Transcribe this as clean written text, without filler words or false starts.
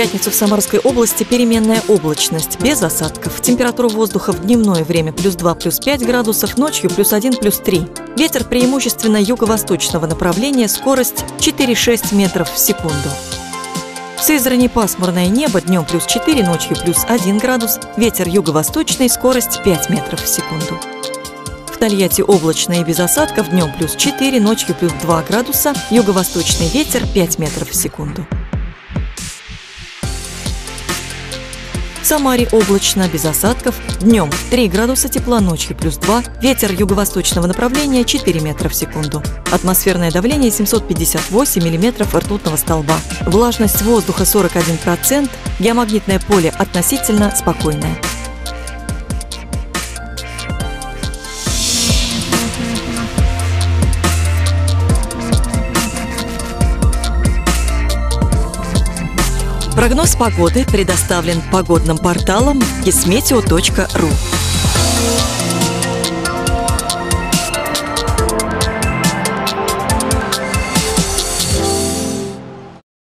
пятницу в Самарской области переменная облачность, без осадков. Температура воздуха в дневное время +2, +5 градусов, ночью +1, +3. Ветер преимущественно юго-восточного направления, скорость 4-6 метров в секунду. В Сызрани пасмурное небо, днем +4, ночью +1 градус, ветер юго-восточный, скорость 5 метров в секунду. В Тольятти облачно и без осадков, днем +4, ночью +2 градуса, юго-восточный ветер 5 метров в секунду. В Самаре облачно, без осадков, днем 3 градуса тепла, ночью +2, ветер юго-восточного направления 4 метра в секунду. Атмосферное давление 758 миллиметров ртутного столба. Влажность воздуха 41%, геомагнитное поле относительно спокойное. Прогноз погоды предоставлен погодным порталом kismeteo.ru.